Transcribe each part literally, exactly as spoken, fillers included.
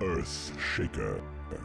Earth Shaker.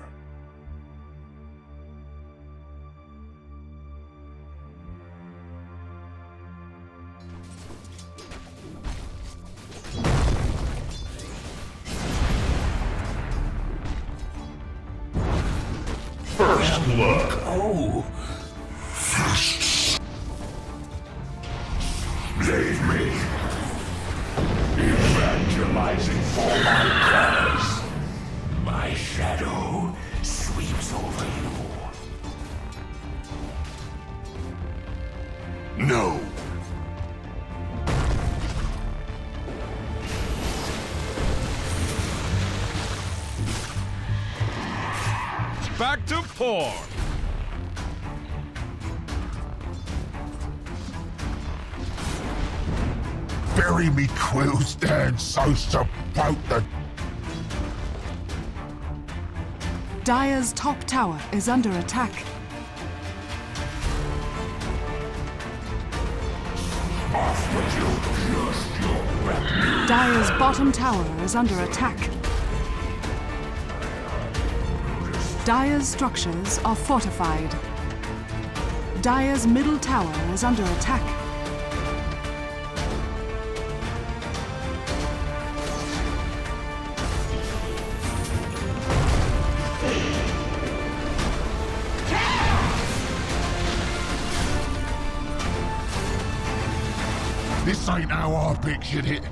First blood. Oh. Fists. Leave me. Evangelizing for my cause. My shadow sweeps over you. No. Back to four. Bury me quill stand so about the... Dire's top tower is under attack. Off with you, just your rep. Dire's bottom tower is under attack. Dire's structures are fortified. Dire's middle tower is under attack. This ain't how I pictured it.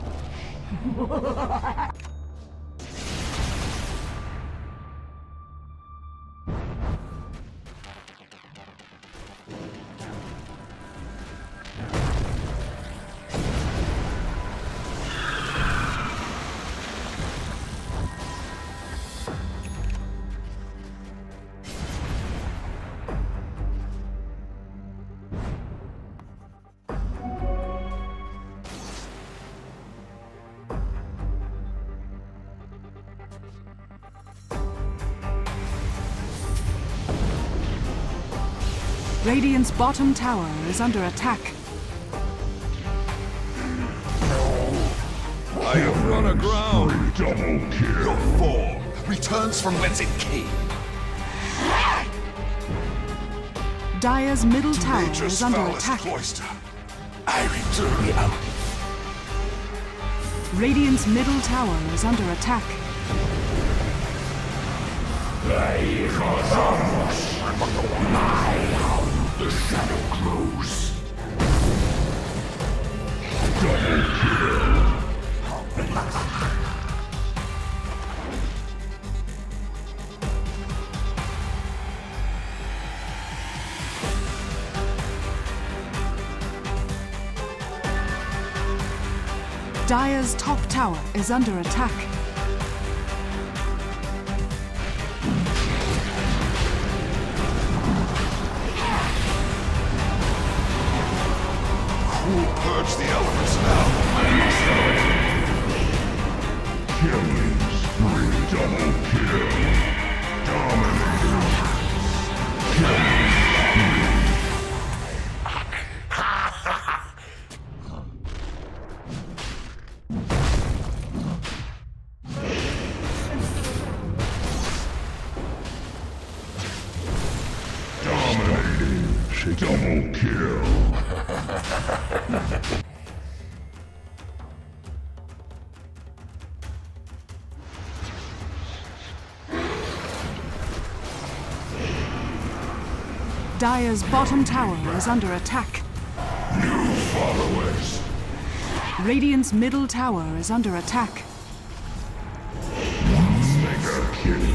Radiant's bottom tower is under attack. I have run aground. Double kill. Your form returns from whence it came. Dire's middle tower Nature's is under foulest attack. cloister. I return the out. Radiant's middle tower is under attack. The shadow grows. Double kill. Dire's top tower is under attack. We'll purge the elements now. Killing spree. Double kill. Dominating. Killing spree. Dominating. Double kill. Dire's bottom tower is under attack. New followers. Radiant's middle tower is under attack. Mega kill.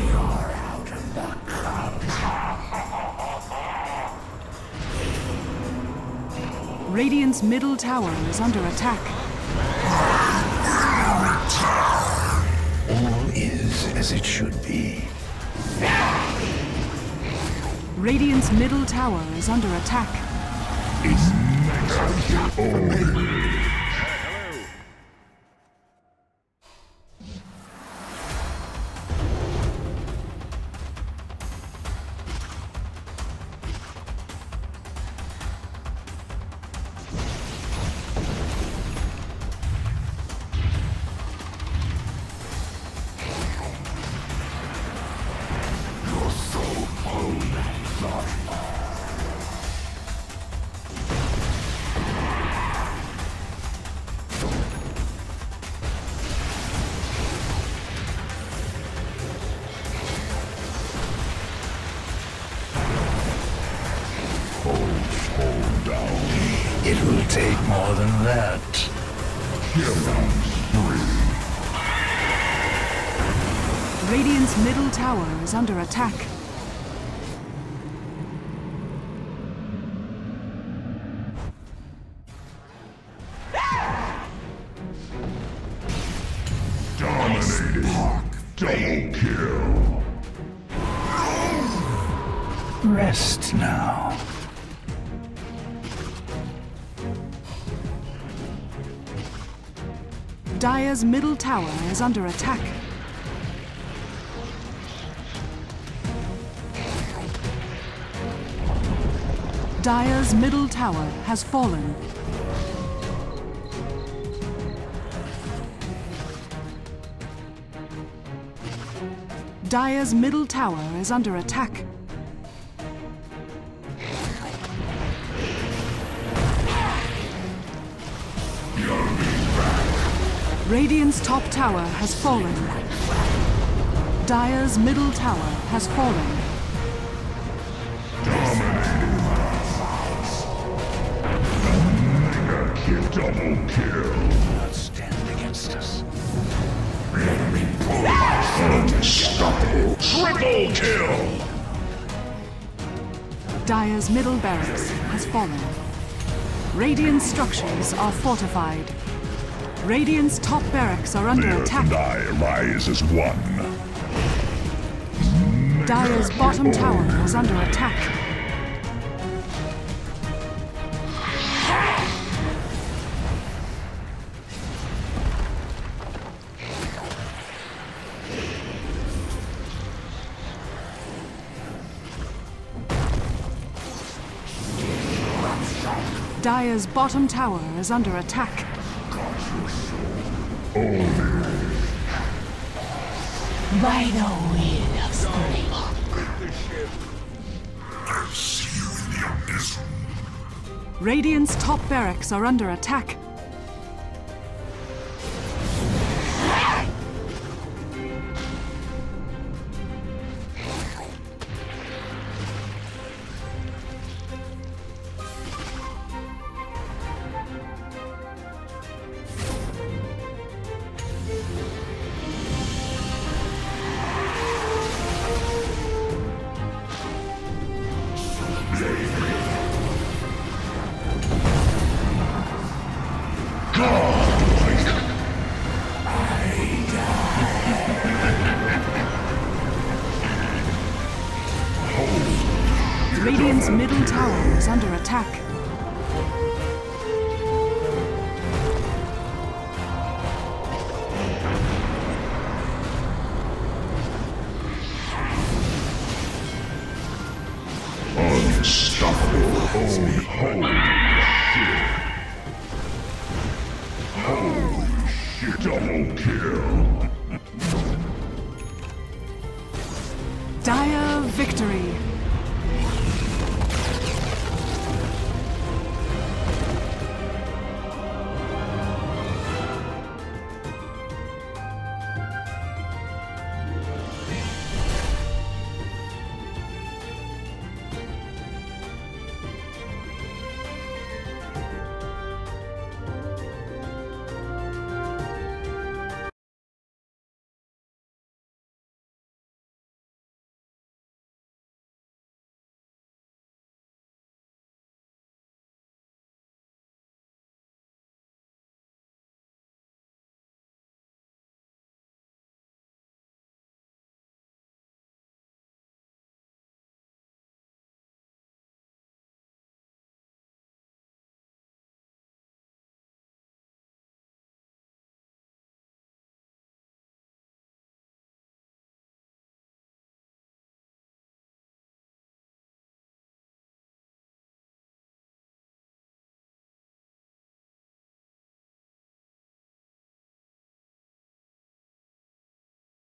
Radiant's middle tower is under attack. All is as it should be. Radiant's middle tower is under attack. It's mega kill. take more than that. Killing spree. Radiant's middle tower is under attack. Dominating. Double kill. Rest now. Dire's middle tower is under attack. Dire's middle tower has fallen. Dire's middle tower is under attack. Radiant's top tower has fallen. Dire's middle tower has fallen. Mega kill. Double kill. Not stand against us. Let me pull my unstoppable. Triple kill. Dire's middle barracks has fallen. Radiant structures are fortified. Radiant's top barracks are under The Earth attack. and I rise as one. Dire's bottom tower is under attack. Dire's bottom tower is under attack. By the will of spring. I'll see you in the abyss. Radiant's top barracks are under attack. Radiant's middle tower is under attack. Unstoppable. Holy, holy shit. Holy shit. Double kill. Dire victory.